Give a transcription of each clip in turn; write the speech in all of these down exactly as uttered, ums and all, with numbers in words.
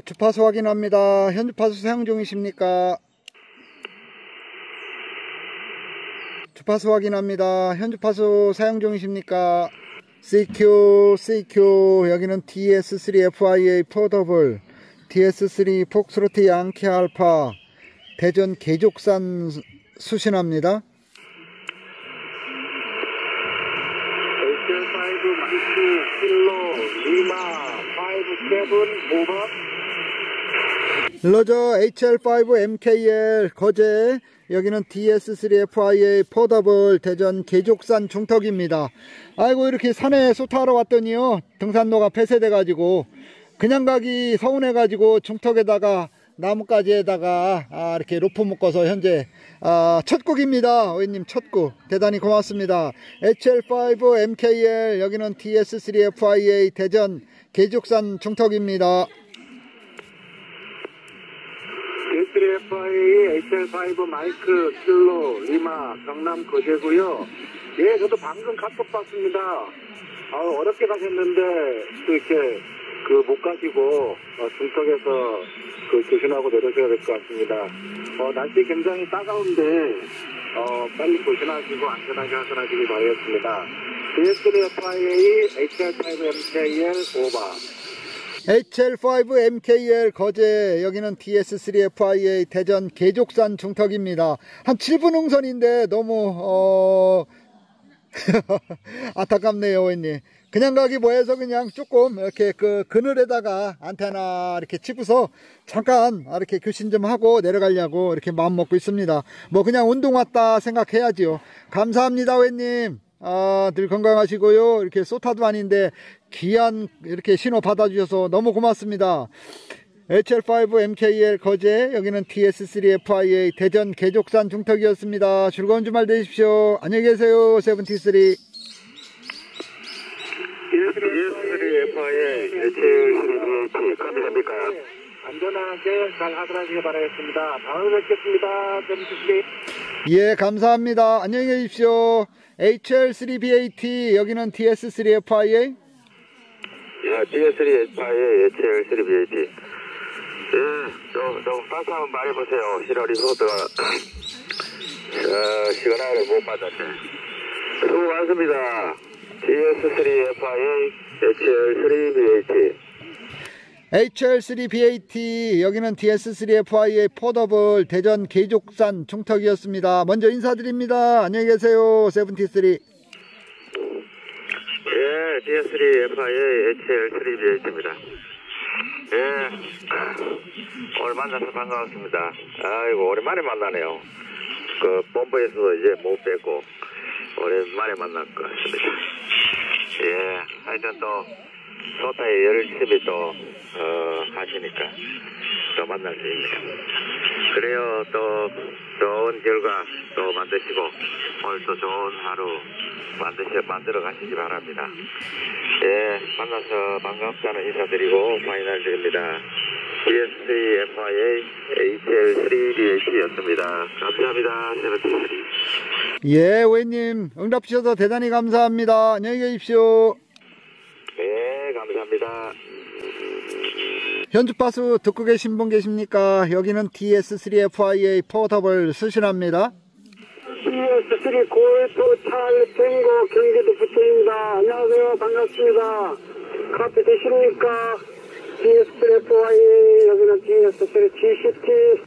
주파수 확인합니다. 현 주파수 사용 중이십니까? 주파수 확인합니다. 현 주파수 사용 중이십니까? 씨큐, 씨큐, 여기는 디에스 쓰리 에프아이에이 포더블, 디에스 쓰리 폭스로트 양키 알파, 대전 계족산 수신합니다. 에이치엘 파이브 마이크 킬로 리마 파이브 세븐 오버. 러저 에이치엘 파이브 엠케이엘 거제, 여기는 디에스 쓰리 에프아이에이 포더블 대전 계족산 중턱입니다. 아이고, 이렇게 산에 소타하러 왔더니요, 등산로가 폐쇄돼 가지고 그냥 가기 서운해 가지고 중턱에다가 나뭇가지에다가 아, 이렇게 로프 묶어서 현재 아, 첫 곡입니다. 오이님 첫 곡 대단히 고맙습니다. 에이치엘 파이브 엠케이엘, 여기는 디에스 쓰리 에프아이에이 대전 계족산 중턱입니다. 디에스 쓰리 에프아이에이 에이치엘 파이브 마이크 킬로 리마 경남 거제고요. 예, 저도 방금 카톡 봤습니다. 아, 어렵게 가셨는데 또 이렇게 그 못 가시고 어, 중턱에서 그 조심하고 내려셔야 될 것 같습니다. 어, 날씨 굉장히 따가운데 어, 빨리 조심하시고 안전하게 하선하시기 바라겠습니다. 디에스 쓰리 에프아이에이 에이치엘 파이브 엠케이엘 오버. 에이치엘 파이브 엠케이엘 거제, 여기는 디에스 쓰리 에프아이에이 대전 계족산 중턱입니다. 한 칠 분 응선인데 너무 어... 안타깝네요, 웬님. 그냥 가기 뭐해서 그냥 조금 이렇게 그 그늘에다가 안테나 이렇게 치고서 잠깐 이렇게 교신 좀 하고 내려가려고 이렇게 마음 먹고 있습니다. 뭐 그냥 운동 왔다 생각해야지요. 감사합니다, 웬님. 아, 늘 건강하시고요. 이렇게 소타도 아닌데 귀한 이렇게 신호 받아주셔서 너무 고맙습니다. 에이치엘 파이브 엠케이엘 거제, 여기는 디에스 쓰리 에프아이에이 대전 계족산 중턱이었습니다. 즐거운 주말 되십시오. 안녕히 계세요. 세븐티쓰리. 디에스 쓰리 에프아이에이 에이치엘 쓰리 비에이치 카드입니까? 안전하게 잘 하선하시기 바라겠습니다. 다음에 뵙겠습니다. 세븐티쓰리. 예, 감사합니다. 안녕히 계십시오. 에이치엘 쓰리 비에이티, 여기는 디에스 쓰리 에프아이에이. 예, 디에스 쓰리 에프아이에이 에이치엘 쓰리 비에이티. 예, 좀, 좀 다시 한번 말해보세요. 칠월이 호드가 어, 시그널을 못 받았네. 수고 많습니다. 디에스 쓰리 에프아이에이 에이치엘 쓰리 비에이티. 에이치엘 쓰리 비에이티, 여기는 디에스 쓰리 에프아이에이 포더블 대전 계족산 중턱이었습니다. 먼저 인사드립니다. 안녕히 계세요. 세븐티쓰리. 예, 디에스 쓰리 에프아이에이 에이치엘 쓰리 비에이티입니다. 예, 오늘 만나서 반가웠습니다. 아이고, 오랜만에 만나네요. 그 본부에서도 이제 못 뵙고 오랜만에 만날 것 같습니다. 예, 하여튼 또 소타에 열심히 또 어, 하시니까 또 만날 수 있네요. 그래요, 또 좋은 결과 또 만드시고 오늘 또 좋은 하루 만드시, 만들어 가시기 바랍니다. 예, 만나서 반갑다는 인사드리고 파이널 드립니다. 디에스 쓰리 에프아이에이 에이치엘 쓰리 비에이치였습니다. 감사합니다. 세븐티쓰리. 예, 웨이님 응답 주셔서 대단히 감사합니다. 안녕히 계십시오. 네, 감사합니다. 현주파수 듣고 계신 분 계십니까? 여기는 디에스 쓰리 에프아이에이 포더블 수신합니다. 디에스 쓰리 골프 찰리 탱고 경기도 부천입니다. 안녕하세요. 반갑습니다. 카페 되십니까? 디에스 쓰리 에프아이에이, 여기는 디에스 쓰리 지씨티.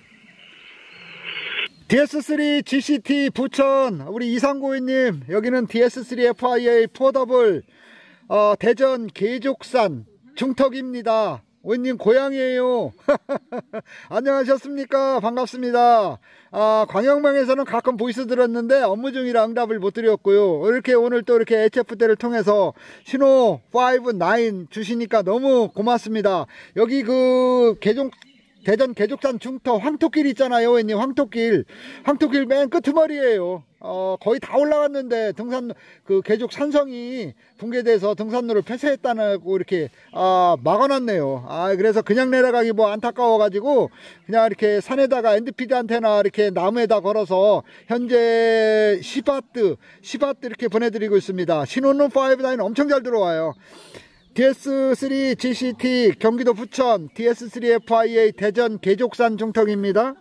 디에스 쓰리 지씨티 부천, 우리 이상고객님, 여기는 디에스 쓰리 에프아이에이 포더블 어, 대전 계족산 중턱입니다. 오님 고향이에요. 안녕하셨습니까? 반갑습니다. 아, 광영방에서는 가끔 보이스 들었는데 업무 중이라 응답을 못 드렸고요. 이렇게 오늘 또 이렇게 에이치에프대를 통해서 신호 파이브 나인 주시니까 너무 고맙습니다. 여기 그 계종 대전 계족산 중턱 황토길 있잖아요, 님. 황토길 황토길 맨 끄트머리예요. 어, 거의 다 올라갔는데 등산 그 계족 산성이 붕괴돼서 등산로를 폐쇄했다고 이렇게 아, 막아놨네요. 아, 그래서 그냥 내려가기 뭐 안타까워가지고 그냥 이렇게 산에다가 엔드피디 안테나 이렇게 나무에다 걸어서 현재 십 와트 십 와트 이렇게 보내드리고 있습니다. 신호는 파이브 나인 엄청 잘 들어와요. 디에스쓰리 지씨티 경기도 부천, 디에스쓰리 에프아이에이 대전 계족산 중턱입니다.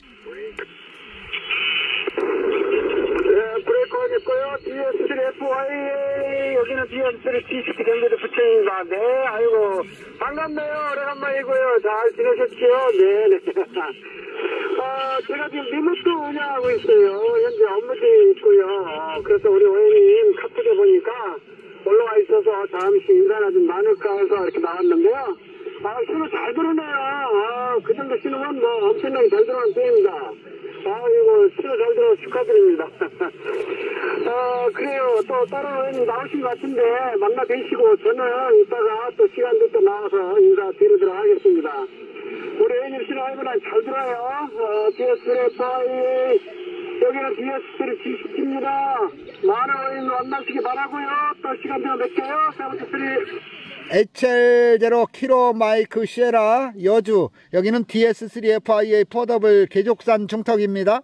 네, 브레이크 하겠고요. 디에스쓰리 에프아이에이 여기는 디에스쓰리 지씨티 경기도 부천입니다. 네, 아이고 반갑네요. 오래간만이고요. 잘 지내셨죠? 네, 네. 아, 제가 지금 리모트 운영하고 있어요. 현재 업무 중에 있고요. 어, 그래서 우리 오해님 카톡에 보니까 올라와 있어서 잠시 인사나 좀 나눌까 해서 이렇게 나왔는데요. 아, 신호 잘 들어오네요. 아, 그 정도 신호면 뭐 엄청나게 잘 들어오는 편입니다. 아, 이거 신호 잘 들어서 축하드립니다. 아, 그래요. 또 다른 오해님 나오신 것 같은데 만나 뵈시고 저는 이따가 또 시간 될 때 나와서 인사 드리도록 하겠습니다. 우리 오해님 신호 하이브는 잘 들어요. 어, 디에스쓰리 에프아이에이 여기는 디에스쓰리 지씨티입니다. 많은 오해님 만나시기 바라고요. 또 시간 되면 뵐게요. 세븐티쓰리. 에이치엘 제로 킬로 마이크 시에라 여주, 여기는 디에스쓰리 에프아이에이 포더블 계족산 중턱입니다.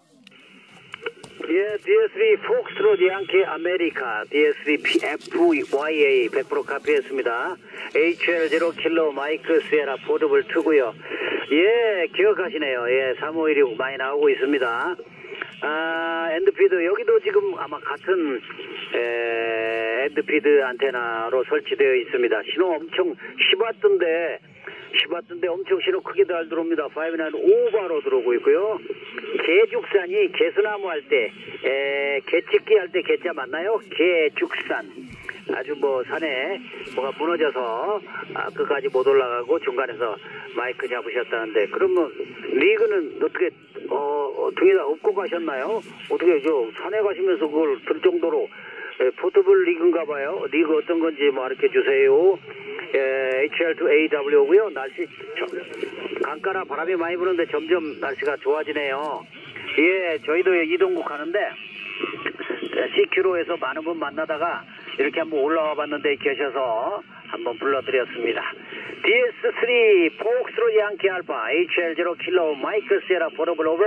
예, 디에스쓰리 폭스트롯 양키 아메리카, 디에스쓰리 에프와이에이 백 퍼센트 카피했습니다. 에이치엘 제로 킬로 마이크 시에라 포더블 투고요. 예, 기억하시네요. 예, 삼오일이 많이 나오고 있습니다. 아, 엔드피드 여기도 지금 아마 같은 에, 엔드피드 안테나로 설치되어 있습니다. 신호 엄청 십 와트인데 십 와트인데 엄청 신호 크게 잘 들어옵니다. 오백구 오버로 들어오고 있고요. 개죽산이 개수나무 할 때, 에, 개찍기 할 때 개자 맞나요? 개죽산. 아주 뭐 산에 뭐가 무너져서 아, 끝까지 못 올라가고 중간에서 마이크 잡으셨다는데, 그러면 리그는 어떻게 어, 어 등에다 업고 가셨나요? 어떻게 저 산에 가시면서 그걸 들 정도로 에, 포터블 리그인가 봐요. 리그 어떤 건지 말해 주세요. 에이치엘 투 에이더블유고요. 날씨 저, 강가라 바람이 많이 부는데 점점 날씨가 좋아지네요. 예, 저희도 이동국 하는데 씨큐로에서 많은 분 만나다가 이렇게 한번 올라와 봤는데 계셔서 한번 불러드렸습니다. 디에스쓰리 폭스로 양키 알파 에이치엘 제로 킬로 마이크 시에라 포더블 오버.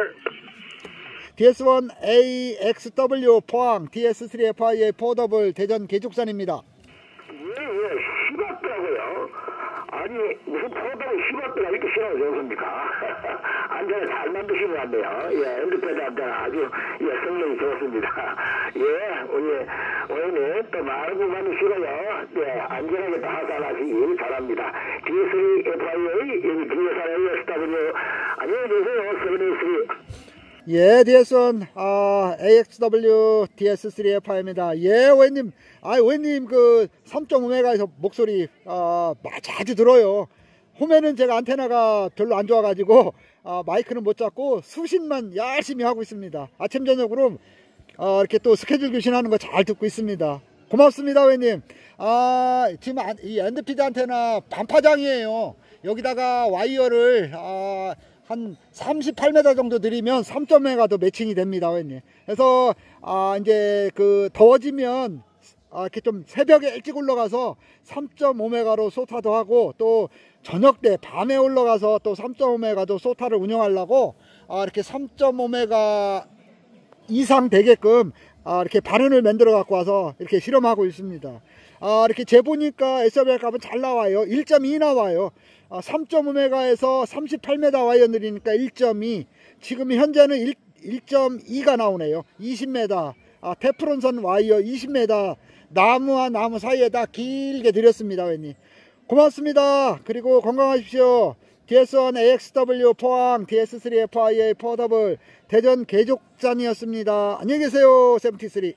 디에스원 에이엑스더블유 포항, 디에스쓰리 에프아이에이 포더블 대전 계족산입니다. 예, 예, 씹었더라고요. 아니, 무슨 포도가 씹었더라 이렇게 신호가 좋습니까? 안전을 잘 만드신 것 같네요. 예, 엔드패드 안전화 아주, 예, 성능이 좋습니다. 예, 우리, 오늘 또 많은 분 많으시고요. 예, 안전하게 또 하산하시기 바랍니다. 디에스쓰리 에프아이에이, 여기 디에스알 에이에스더블유, 안녕히 계세요. 세븐에이쓰리. 예, 디에스원 아, 에이엑스더블유 디에스쓰리 에프아이입니다. 예, 오해님, 아, 오해님 그 삼 점 오 메가에서 목소리 아, 자주 들어요. 홈에는 제가 안테나가 별로 안 좋아가지고 아, 마이크는 못 잡고 수신만 열심히 하고 있습니다. 아침 저녁으로 아, 이렇게 또 스케줄 교신하는 거 잘 듣고 있습니다. 고맙습니다, 오해님. 아, 지금 안, 이 엔드피드 안테나 반파장이에요. 여기다가 와이어를 아, 한 삼십팔 미터 정도 들이면 삼 점 오 메가도 매칭이 됩니다, 회원님. 그래서 아, 이제 그 더워지면 아, 이렇게 좀 새벽에 일찍 올라가서 삼 점 오 메가로 소타도 하고, 또 저녁 때 밤에 올라가서 또 삼 점 오 메가도 소타를 운영하려고 아, 이렇게 삼 점 오 메가 이상 되게끔 아, 이렇게 반응을 만들어 갖고 와서 이렇게 실험하고 있습니다. 아, 이렇게 재보니까 에스알알 값은 잘 나와요. 일 점 이 나와요. 아, 삼 점 오 메가에서 삼십팔 미터 와이어 늘리니까 일 점 이, 지금 현재는 일 점 이가 나오네요. 이십 미터, 아, 테프론선 와이어 이십 미터 나무와 나무 사이에다 길게 들였습니다, 회원님. 고맙습니다. 그리고 건강하십시오. 디에스원 에이엑스더블유 포항, 디에스쓰리 에프아이에이 포더블 대전 계족산이었습니다. 안녕히 계세요, 세븐티쓰리.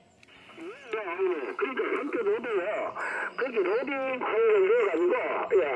그러니까 전체 로드요. 그렇게 로딩 관련을 해가지고, 예,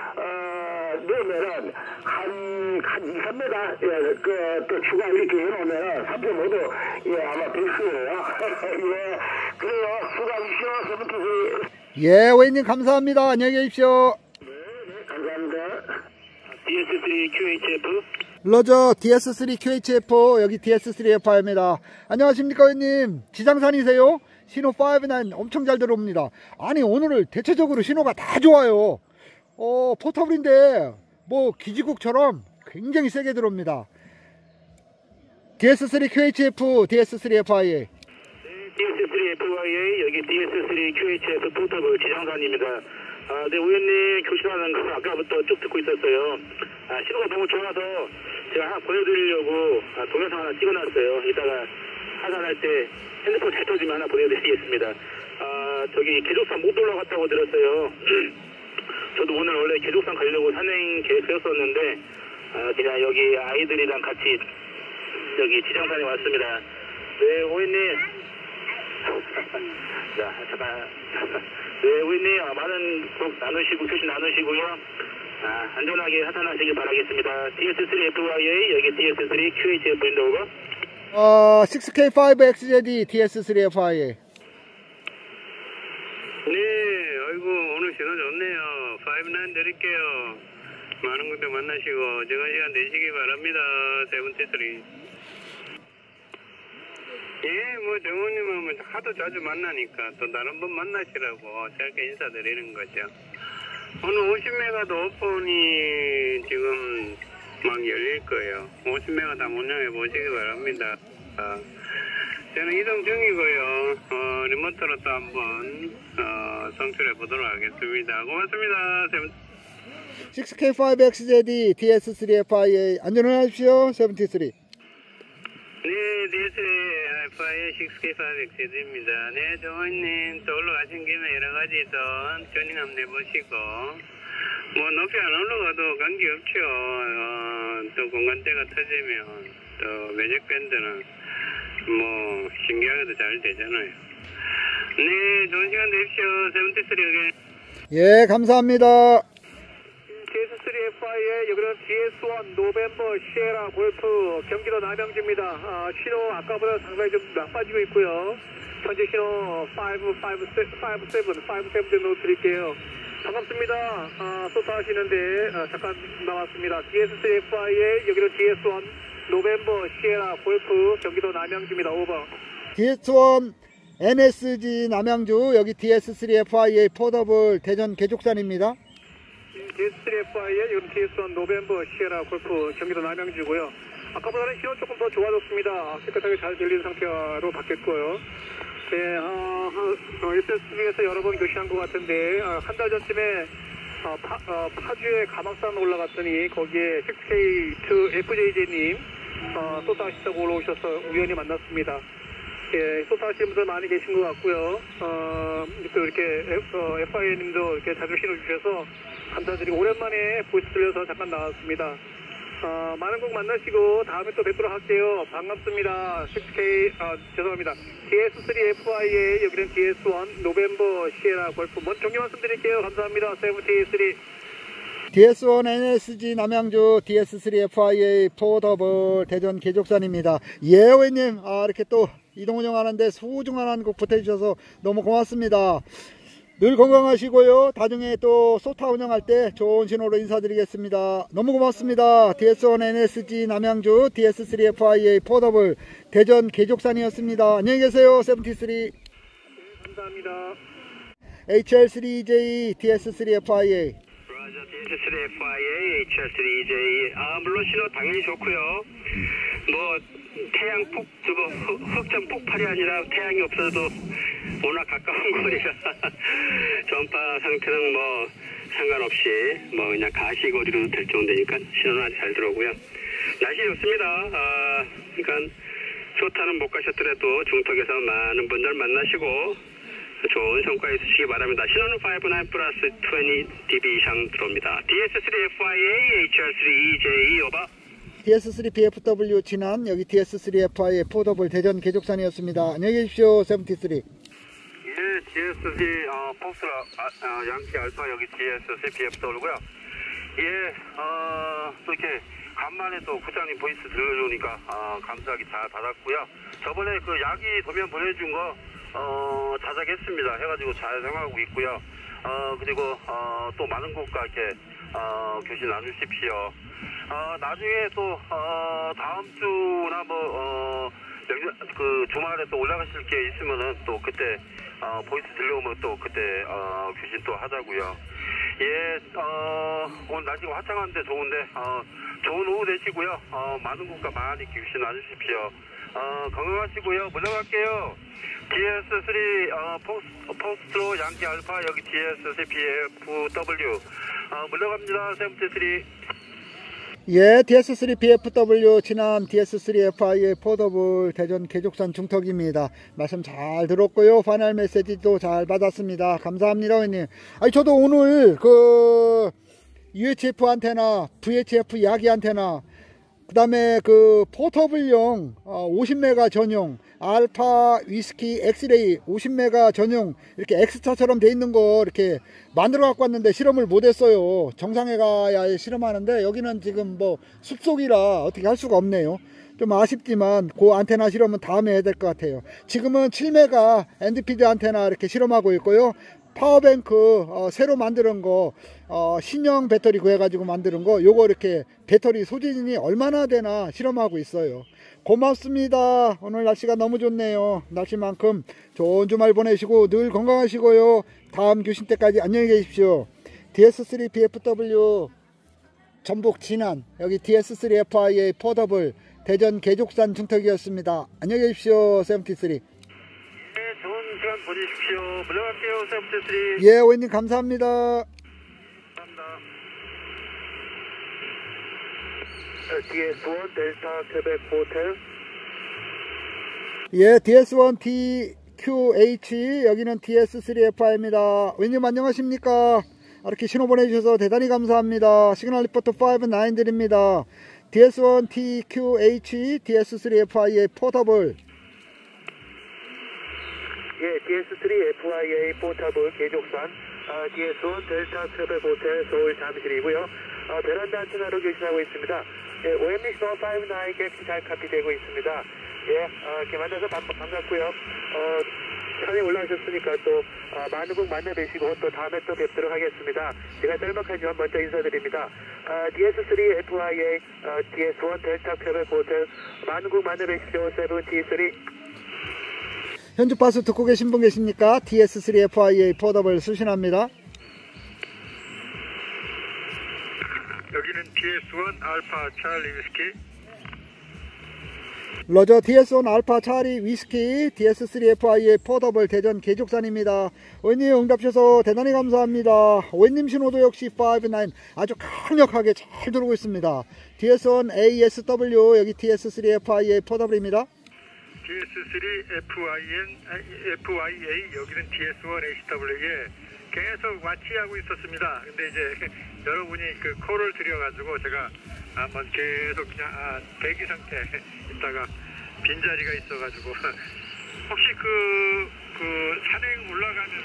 어, 넣으면은 한, 한 이, 삼 미터, 예, 그, 또 추가 이렇게 해놓으면은 삼 점 오도, 예, 아마 될 거예요. 예, 그래요. 수고하십시오, 세븐티쓰리. 예, 오해님 감사합니다. 안녕히 계십시오. 네, 네, 감사합니다. 디에스쓰리 큐에이치에프. 러저 디에스쓰리 큐에이치에프, 여기 디에스쓰리 에프아이입니다. 안녕하십니까, 회원님. 지장산이세요? 신호 오십구 엄청 잘 들어옵니다. 아니, 오늘 대체적으로 신호가 다 좋아요. 어, 포터블인데 뭐 기지국처럼 굉장히 세게 들어옵니다. 디에스쓰리 큐에이치에프, 디에스쓰리 에프아이에이. 디에스 쓰리 에프와이에이 여기 디에스 쓰리 큐에이치에프 포터블 지정산입니다. 아, 네, 우연님 교신하는 거 아까부터 쭉 듣고 있었어요. 아, 신호가 너무 좋아서 제가 하나 보여드리려고 아, 동영상 하나 찍어놨어요. 이따가 하산할 때 핸드폰 잘 터지면 하나 보내드리겠습니다. 아, 저기 계족산 못 올라갔다고 들었어요. 저도 오늘 원래 계족산 가려고 산행 계획 세웠었는데 아, 그냥 여기 아이들이랑 같이 여기 지정산에 왔습니다. 네, 오해님. 자, 잠깐. 네, 오해님, 아, 많은 꼭 나누시고, 교신 나누시고요. 아, 안전하게 하산하시길 바라겠습니다. 디에스 쓰리 에프와이에이, 여기 디에스 쓰리 큐에이치에프인데 오버. 어, 식스 케이 파이브 엑스제디 디에스 쓰리 에프아이에이. 네, 아이고, 오늘 신호 좋네요. 파이브나인 드릴게요. 많은 분들 만나시고, 정한 시간 되시기 바랍니다. 세븐티쓰리. 예, 뭐, 정원님은 하도 자주 만나니까 또 다른 분 만나시라고 짧게 인사드리는 거죠. 오늘 오십 메가도 오픈이 지금 막 열릴 거예요. 오십 메가 다 운영해 보시기 바랍니다. 아, 저는 이동 중이고요. 어, 리모트로 또 한번 어, 성출해 보도록 하겠습니다. 고맙습니다. 식스 케이 파이브 엑스제디 디에스 쓰리 에프아이에이 안전운행하십시오. 세븐티쓰리. 네, 디에스 에프아이에이 식스 케이 파이브 엑스제디입니다. 네, 정원님 또 올라가신 김에 여러 가지 또 조닝 한번 해보시고 뭐 높이 안 올라가도 관계없죠. 어, 또 공간대가 터지면 또 매직 밴드는 뭐 신기하게도 잘 되잖아요. 네, 좋은 시간 되십시오. 세븐티쓰리 여기. 예, 감사합니다. 디에스 쓰리 에프아이에이 여기는 디에스 원 노벤버 시에라 골프 경기도 남양주입니다. 아, 신호 아까보다 상당히 좀 나빠지고 있고요. 현재 신호 파이브 파이브 세븐 파이브 세븐 정도 드릴게요. 반갑습니다. 아, 소타 하시는데 아, 잠깐 나왔습니다. 디에스 쓰리 에프아이에이 여기는 디에스 원 노벤버 시에라 골프 경기도 남양주입니다. 오버. 디에스 원 엔에스지 남양주 여기 디에스 쓰리 에프아이에이 포더블 대전 개족산입니다. 디에스 쓰리 에프아이에이 여기는 디에스 원 노벤버 시에라 골프 경기도 남양주고요. 아까보다는 신호 조금 더 좋아졌습니다. 깨끗하게 잘 들리는 상태로 바뀌었고요. 네, 어, 어, 에스에스비에서 여러 번 교신한 것 같은데 어, 한 달 전쯤에 어, 파, 어, 파주에 가막산 올라갔더니 거기에 식스 케이 투 에프제이제이님 어, 소타 하시다고 올라오셔서 우연히 만났습니다. 예, 소타 하시는 분들 많이 계신 것 같고요. 어, 또 이렇게 어, 에프아이님도 이렇게 자주 신호 주셔서 감사드리고 오랜만에 보이스 들려서 잠깐 나왔습니다. 어, 많은 곡 만나시고 다음에 또 뵙도록 할게요. 반갑습니다. 식스 케이 아, 죄송합니다. 디에스 쓰리 에프아이에이 여기는 디에스 원 노벤버 시에라 골프 먼저 정리 말씀드릴게요. 감사합니다. 세븐티쓰리. 디에스 원 엔에스지 남양주 디에스 쓰리 에프아이에이 포더블 대전 개족산입니다. 예, 회원님, 아, 이렇게 또 이동 운영하는데 소중한 한 곡 보태주셔서 너무 고맙습니다. 늘 건강하시고요. 나중에 또 소타 운영할 때 좋은 신호로 인사드리겠습니다. 너무 고맙습니다. 디에스 원 엔에스지 남양주 디에스 쓰리 에프아이에이 포더블 대전 개족산이었습니다. 안녕히 계세요. 세븐티쓰리. 감사합니다. 에이치엘 쓰리 이제이 디에스 쓰리 에프아이에이. 라자 디에스 쓰리 에프아이에이 에이치엘 쓰리 이제이. 아, 물론 신호 당연히 좋고요. 뭐 태양 폭, 저거 흑점 폭발이 아니라 태양이 없어도 워낙 가까운 거리라 전파 상태는 뭐 상관없이 뭐 그냥 가시거리로도 될 정도니까 신호는 아주 잘 들어오고요. 날씨 좋습니다. 아, 그러니까 소타는 못 가셨더라도 중턱에서 많은 분들 만나시고 좋은 성과 있으시기 바랍니다. 신호는 파이브 나인 플러스 이십 디비 이상 들어옵니다. 디에스 쓰리 에프아이에이 에이치엘 쓰리 이제이 오버. 디에스 쓰리 비에프더블유 진안 여기 디에스 쓰리 에프아이에이 포더블 대전 개족산이었습니다. 안녕히 계십시오. 세븐티쓰리. 예, 디에스 쓰리 어, 폭스 아, 어, 양키 알파 여기 디에스 쓰리 비에프더블유고요. 예, 어, 또 이렇게 간만에 또 부장님 보이스 들려주니까 어, 감사하게 잘 받았고요. 저번에 그 야기 도면 보내준 거 어, 자작했습니다. 해가지고 잘 사용하고 있고요. 어, 그리고 어, 또 많은 곳과 이렇게 어, 교신 나누십시오. 어, 나중에 또 어, 다음 주나 뭐 어, 명절, 그 주말에 또 올라가실 게 있으면은 또 그때 어, 보이스 들려오면 또 그때 어, 교신 또 하자고요. 예, 어, 오늘 날씨가 화창한데 좋은데, 어, 좋은 오후 되시고요. 어, 많은 국가 많이 귀신 와주십시오. 어, 건강하시고요. 물러갈게요. 디에스 쓰리, 어, 포스트, 포스트로 양키 알파, 여기 디에스 쓰리 비에프더블유. 어, 물러갑니다. 세븐티쓰리. 예, 디에스 쓰리 비에프더블유 지난 디에스 쓰리 에프아이의 포더블 대전 계족산 중턱입니다. 말씀 잘 들었고요. 파이널 메시지도 잘 받았습니다. 감사합니다, 회원님. 아니, 저도 오늘 그 유에이치에프 안테나, 브이에이치에프 야기 안테나, 그 다음에 그 포터블용 오십 메가 전용, 알파 위스키 엑스레이 오십 메가 전용, 이렇게 엑스차처럼 돼 있는 거 이렇게 만들어 갖고 왔는데 실험을 못 했어요. 정상에 가야 실험하는데 여기는 지금 뭐 숲속이라 어떻게 할 수가 없네요. 좀 아쉽지만 그 안테나 실험은 다음에 해야 될 것 같아요. 지금은 칠 메가 엔디피디 안테나 이렇게 실험하고 있고요. 파워뱅크 어, 새로 만드는 거 어, 신형 배터리 구해가지고 만드는 거 요거 이렇게 배터리 소진이 얼마나 되나 실험하고 있어요. 고맙습니다. 오늘 날씨가 너무 좋네요. 날씨만큼 좋은 주말 보내시고 늘 건강하시고요. 다음 교신 때까지 안녕히 계십시오. 디에스 쓰리 비에프더블유 전북 진안, 여기 디에스 쓰리 에프아이의 포더블 대전 계족산 중턱이었습니다. 안녕히 계십시오. 세븐티쓰리. 좋은 시간 보내십시오. 물러갈게요. 세븐티쓰리. 예, 오해님 감사합니다. 감사합니다. 디에스 원 델타 퀘벡 호텔. 예, 디에스 원 티큐에이치, 여기는 디에스 쓰리 에프아이입니다. 오해님 안녕하십니까? 이렇게 신호 보내주셔서 대단히 감사합니다. 시그널 리포트 오십구 드립니다. 디에스 원 티큐에이치, 디에스 쓰리 에프아이의 포터블. 예, 디에스 쓰리 에프아이에이 포터블 계족산 어, 디에스 원 델타 퀘벡 호텔 서울 잠실이고요. 어, 베란다 안테나로 교신하고 있습니다. 예, 오엠이 서 오십구 객시 잘 카피되고 있습니다. 예, 어, 이렇게 만나서 반, 반갑고요. 어, 산에 올라오셨으니까 또 어, 많은 분 만나 뵈시고 또 다음에 또 뵙도록 하겠습니다. 제가 짤막하지만 먼저 인사드립니다. 어, 디에스 쓰리 에프아이에이 어, 디에스 원 델타 퀘벡 호텔 많은 분 만나 뵈십시오. 세븐티쓰리. 현주 파스 듣고 계신 분 계십니까? 디에스 쓰리 에프아이에이 포더블 수신합니다. 여기는 디에스 원 알파 찰리 위스키. 러저 디에스 원 알파 차리 위스키, 디에스 쓰리 에프아이에이 포더블 대전 계족산입니다. 오해님 응답 주셔서 대단히 감사합니다. 오해님 신호도 역시 오십구 아주 강력하게 잘 들어오고 있습니다. 디에스 원 에이에스더블유, 여기 디에스 쓰리 에프아이에이 포더블입니다. 디에스 쓰리 에프아이엔, 에프아이에이, 여기는 디에스 원 에이씨더블유에 계속 와치하고 있었습니다. 근데 이제 여러분이 그 콜을 드려가지고 제가 한번 계속 그냥 아, 대기 상태에 있다가 빈자리가 있어가지고 혹시 그, 그 산행 올라가면은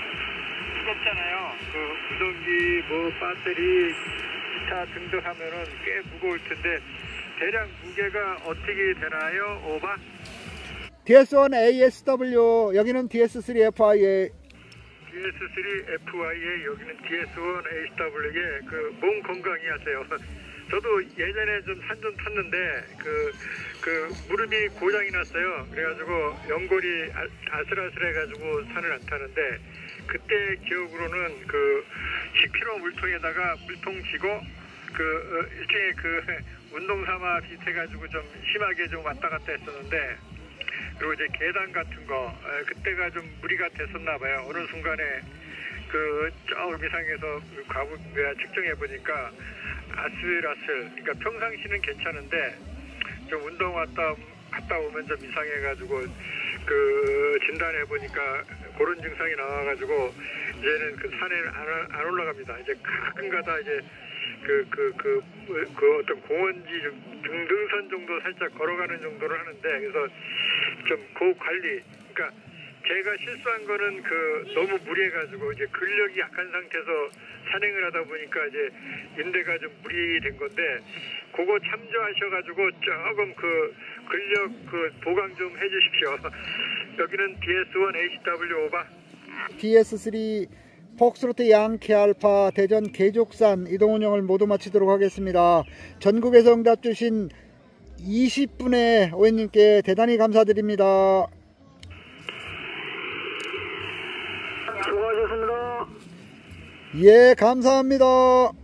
무겁잖아요. 그 무전기, 뭐 배터리, 기타 등등 하면은 꽤 무거울 텐데 대략 무게가 어떻게 되나요? 오바? 디에스 원 에이에스더블유, 여기는 디에스 쓰리 에프아이에이. 디에스 쓰리 에프아이에이, 여기는 디에스 원 에이씨더블유에 그 몸 건강히 하세요. 저도 예전에 좀 산 좀 탔는데 그, 그 무릎이 고장이 났어요. 그래가지고 연골이 아, 아슬아슬해가지고 산을 안 타는데 그때 기억으로는 그 십 킬로그램 물통에다가 물통 쥐고 그 어, 일종의 그 운동 삼아 비슷해가지고 좀 심하게 좀 왔다 갔다 했었는데, 그리고 이제 계단 같은 거 에, 그때가 좀 무리가 됐었나 봐요. 어느 순간에 그 저 위상에서 과부 측정해 보니까 아슬아슬, 그러니까 평상시는 괜찮은데 좀 운동 왔다 갔다 오면 좀 이상해가지고 그 진단해 보니까 그런 증상이 나와가지고 이제는 그 산에 안, 안 올라갑니다. 이제 가끔가다 이제 그 그 그 그, 그 어떤 공원지 등, 등산 정도 살짝 걸어가는 정도를 하는데, 그래서 좀 그 관리, 그러니까 제가 실수한 거는 그 너무 무리해가지고 이제 근력이 약한 상태에서 산행을 하다 보니까 이제 인대가 좀 무리된 건데, 그거 참조하셔가지고 조금 그 근력 그 보강 좀 해주십시오. 여기는 디에스 원 에이씨더블유 오바. 디에스 쓰리 폭스로트 양키 알파 대전 계족산 이동 운영을 모두 마치도록 하겠습니다. 전국에서 응답 주신 이십 분의 오해님께 대단히 감사드립니다. 수고하셨습니다. 예, 감사합니다.